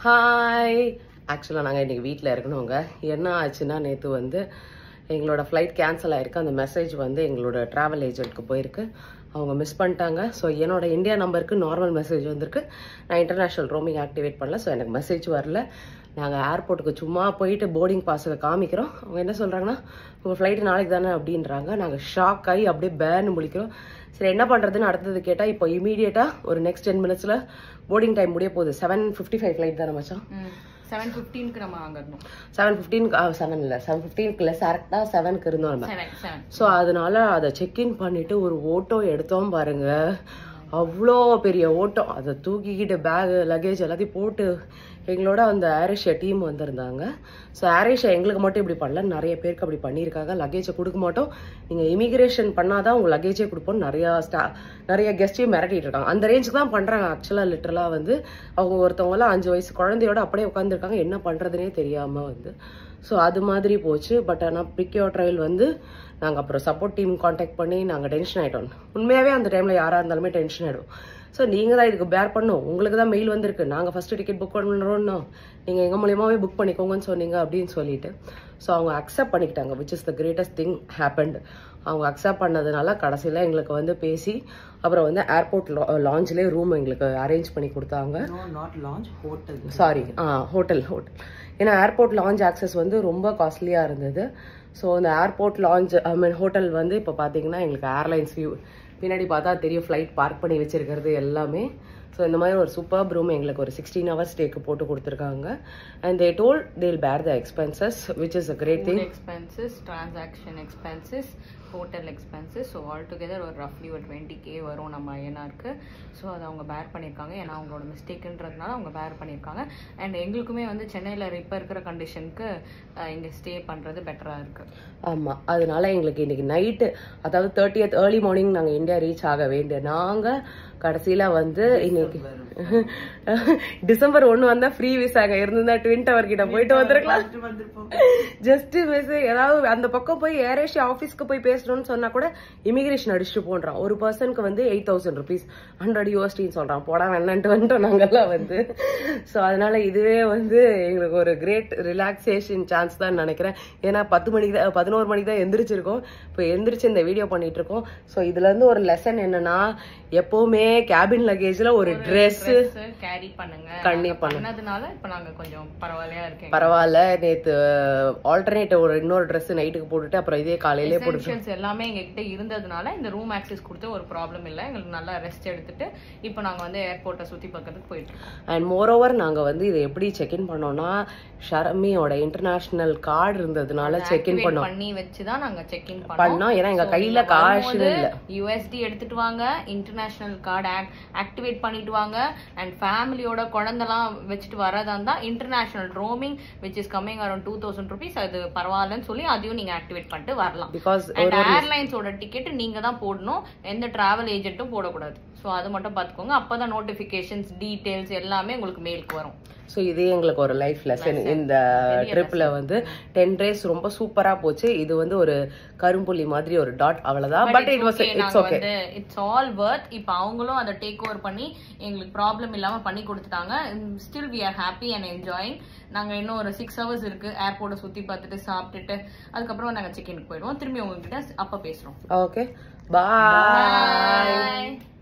Hi, ஆக்சுவலாக நாங்கள் இன்றைக்கி வீட்டில் இருக்கணுங்க. என்ன ஆச்சுன்னா நேற்று வந்து எங்களோட ஃப்ளைட் கேன்சல் ஆகிருக்கு. அந்த மெசேஜ் வந்து எங்களோட ட்ராவல் ஏஜென்ட்க்கு போயிருக்கு. அவங்க மிஸ் பண்ணிட்டாங்க. ஸோ என்னோட இந்தியா நம்பருக்கு நார்மல் மெசேஜ் வந்திருக்கு. நான் இன்டர்நேஷ்னல் ரோமிங் ஆக்டிவேட் பண்ணல. ஸோ எனக்கு மெசேஜ் வரல. நாங்கள் ஏர்போர்ட்டுக்கு சும்மா போயிட்டு போர்டிங் பாஸில் காமிக்கிறோம். அவங்க என்ன சொல்கிறாங்கன்னா, உங்கள் ஃப்ளைட்டு நாளைக்கு தானே அப்படின்றாங்க. நாங்கள் ஷாக் ஆகி அப்படியே பேன்னு முழிக்கிறோம். சரி என்ன பண்ணுறதுன்னு அடுத்தது கேட்டால், இப்போ இமீடியட்டாக ஒரு நெக்ஸ்ட் 10 minutesல போர்டிங் டைம் முடிய போகுது. 7:55 ஃப்ளைட் தானே மச்சான்? 7:15க்கு நம்ம அங்க இருந்தோம். 7:15 இல்லை கரெக்டாக 7க்கு இருந்தோம் நம்ம. ஸோ அதனால அதை செக்இன் பண்ணிட்டு ஒரு ஓட்டோ எடுத்தோம் பாருங்க. அவ்வளோ பெரிய ஓட்டம். அதை தூக்கிக்கிட்டு பேகு லக்கேஜ் எல்லாத்தையும் போட்டு எங்களோட அந்த ஏரேஷியா டீம் வந்திருந்தாங்க. ஸோ ஏரேஷியா எங்களுக்கு மட்டும் இப்படி பண்ணல, நிறைய பேருக்கு அப்படி பண்ணியிருக்காங்க. லக்கேஜை கொடுக்க மாட்டோம், நீங்கள் இமிகிரேஷன் பண்ணாதான் உங்கள் லக்கேஜே கொடுப்போம். நிறைய கெஸ்ட்டையும் மிரட்டிட்டு இருக்காங்க. அந்த ரேஞ்சுக்கு தான் பண்ணுறாங்க. ஆக்சுவலாக லிட்டரலாக வந்து அவங்க ஒருத்தவங்களாம் 5 வயசு குழந்தையோட அப்படியே உட்காந்துருக்காங்க, என்ன பண்ணுறதுனே தெரியாமல் வந்து. ஸோ அது மாதிரி போச்சு. பட் ஆனால் பிக்யோ ட்ரையல் வந்து நாங்கள் அப்புறம் சப்போர்ட் டீம் காண்டாக்ட் பண்ணி நாங்கள் டென்ஷன் ஆகிட்டோம். உண்மையாகவே அந்த டைமில் யாராக இருந்தாலுமே டென்ஷன் ஆகிடும். ஸோ நீங்கள் தான் இதுக்கு பேர் பண்ணும், உங்களுக்கு தான் மெயில் வந்திருக்கு, நாங்கள் ஃபஸ்ட்டு டிக்கெட் புக் பண்ணுறோன்னா நீங்கள் எங்கள் மூலியமாகவே புக் பண்ணிக்கோங்கன்னு சொன்னீங்க அப்படின்னு சொல்லிட்டு. ஸோ அவங்க அக்செப்ட் பண்ணிக்கிட்டாங்க, which is the greatest thing happened. அவங்க அக்செப்ட் பண்ணதுனால கடைசியில் எங்களுக்கு வந்து பேசி அப்புறம் வந்து ஏர்போர்ட் லாஞ்சிலே ரூம் எங்களுக்கு அரேஞ்ச் பண்ணி கொடுத்தாங்க. Sorry, hotel. ஏன்னா ஏர்போர்ட் லாஞ்ச் ஆக்சஸ் வந்து ரொம்ப காஸ்ட்லியாக இருந்தது. ஸோ அந்த ஏர்போர்ட் லாஞ்ச் ஹோட்டல் வந்து இப்போ பார்த்தீங்கன்னா எங்களுக்கு ஏர்லைன்ஸ் வியூ பின்னாடி பார்த்தா தெரியும், ஃப்ளைட் பார்க் பண்ணி வச்சிருக்கிறது எல்லாமே. ஸோ இந்த மாதிரி ஒரு சூப்பர் ரூம் எங்களுக்கு ஒரு 16 hours ஸ்டேக்கு போட்டு கொடுத்துருக்காங்க. அண்ட் தே டோல்ட் தேல் பேர் த expenses, which is a great thing. Expenses, transaction expenses, hotel expenses, so all together ஒரு ரஃப்லி ஒரு 20K வரும் நம்ம ஐஎன்ஆருக்கு. ஸோ அதை அவங்க பேர் பண்ணியிருக்காங்க. ஏன்னா அவங்களோட மிஸ்டேக்குன்றதுனால அவங்க பேர் பண்ணியிருக்காங்க. அண்ட் எங்களுக்குமே வந்து சென்னையில் இப்போ இருக்கிற கண்டிஷனுக்கு இங்கே ஸ்டே பண்ணுறது பெட்டராக இருக்குது. ஆமாம், அதனால எங்களுக்கு இன்னைக்கு நைட்டு, அதாவது 30th ஏர்லி மார்னிங் நாங்கள் இந்தியா ரீச் ஆக வேண்டிய நாங்கள் கடைசியில் வந்து இன்னைக்கு டிசம்பர் 1 வந்தால் ஃப்ரீ விசாங்க இருந்திருந்தா ட்வின் டவர் கிட்ட போயிட்டு வந்திருக்கலாம். Just miss. ஏதாவது அந்த பக்கம் போய் ஏரேஷியா ஆஃபீஸ்க்கு போய் பேசணும்னு சொன்னா கூட இமிகிரேஷன் அடிச்சுட்டு போன்றான். ஒரு பர்சனுக்கு வந்து 8,000 rupees, $100 USD சொல்றான். போடா வேணான்ட்டு வந்துட்டோம் நாங்கெல்லாம் வந்து. ஸோ அதனால இதுவே வந்து எங்களுக்கு ஒரு கிரேட் ரிலாக்ஸேஷன் சான்ஸ் தான் நினைக்கிறேன். ஏன்னா 11 மணிக்கு தான் எந்திரிச்சிருக்கோம். இப்போ எந்திரிச்சு இந்த வீடியோ பண்ணிட்டு இருக்கோம். ஸோ இதுல இருந்து ஒரு லெசன் என்னன்னா, எப்பவுமே கேபின் லக்கேஜ்ல ஒரு ட்ரெஸ் கேரி பண்ணுங்க. கண்டிப்பா பண்ணதுனால இப்போ நாங்க கொஞ்சம் பரவாயில்லையா இருக்கேன். பரவாயில்ல. நேத்து ஆல்டர்னேட்டிவ் ஒரு இன்னொரு ட்ரெஸ் நைட்டுக்கு போட்டுட்டு அப்புறம் இதே காலையிலே போட்டு எல்லாமே எங்ககிட்ட இருந்ததுனால இந்த ரூம் ஆக்சஸ் கொடுத்து ஒரு ப்ராப்ளம் இல்லை. எங்களுக்கு நல்லா ரெஸ்ட் எடுத்துட்டு இப்போ நாங்க வந்து ஏர்போர்ட்டை சுத்தி பார்க்கறதுக்கு போயிட்டு இருக்கோம். அண்ட் மோர் ஓவர் நாங்க வந்து இதை எப்படி செக் இன் பண்ணோம்னா, ஷர்மியோட இன்டர்நேஷனல் கார்டு இருந்ததுனால செக் இன் பண்ணி வச்சுதான் நாங்க செக் இன் பண்ணோம். ஏன்னா எங்க கையில காசு இல்ல. USD எடுத்துட்டு வாங்க, இன்டர்நேஷனல் கார்டு ஆக்டிவேட் பண்ணிட்டு வாங்க. அண்ட் ஃபேமிலியோட குழந்தைலாம் வச்சுட்டு வரதா இருந்தா international roaming which is coming around 2,000 rupees, அது பரவாயில்லன்னு சொல்லி அதையும் நீங்க ஆக்டிவேட் பண்ணிட்டு வரலாம். பிகாஸ் ஏர்லைன்ஸோட டிக்கெட் நீங்க தான் போடணும், எந்த டிராவல் ஏஜென்ட்டும் போடக்கூடாது. ஸோ அது மட்டும் பார்த்துக்கோங்க. அப்போதான் நோட்டிஃபிகேஷன்ஸ் டீடைல்ஸ் எல்லாமே உங்களுக்கு மெயிலுக்கு வரும். ஸோ இதே எங்களுக்கு ஒரு லைஃப் லெசன். இந்த ட்ரிப்ல வந்து 10 days ரொம்ப சூப்பரா போச்சு. இது வந்து ஒரு கரும்புள்ளி மாதிரி ஒரு டாட், அவ்வளவுதான். But it's okay, it's all worth. இப்போ அவங்களும் அதை டேக் ஓவர் பண்ணி எங்களுக்கு ப்ராப்ளம் இல்லாம பண்ணி கொடுத்துட்டாங்க. Still we are happy and enjoying. நாங்க இன்னும் ஒரு 6 hours இருக்கு ஏர்போர்ட்டை சுத்தி பார்த்துட்டு சாப்பிட்டுட்டு அதுக்கப்புறம் நாங்க செக் இன் போயிடுவோம். திரும்பி உங்ககிட்ட அப்ப பேசுறோம். ஓகே, பாய்.